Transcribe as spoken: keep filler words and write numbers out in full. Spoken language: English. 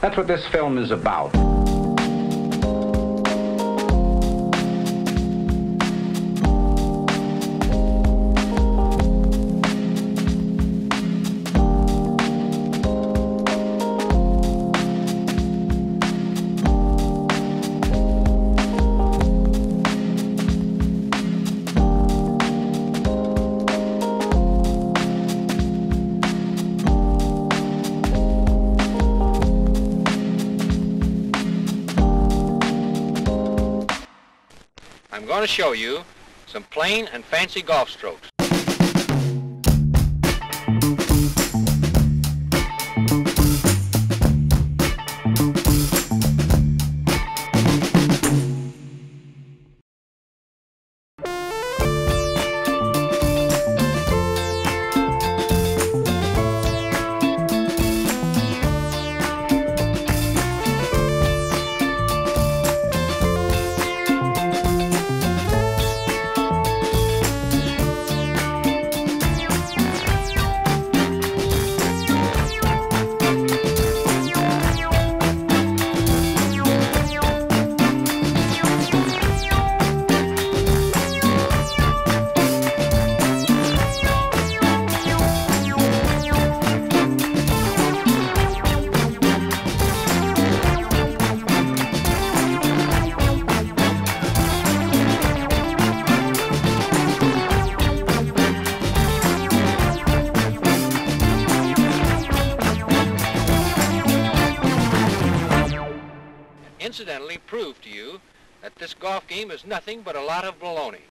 That's what this film is about. I'm going to show you some plain and fancy golf strokes. Incidentally prove to you that this golf game is nothing but a lot of baloney.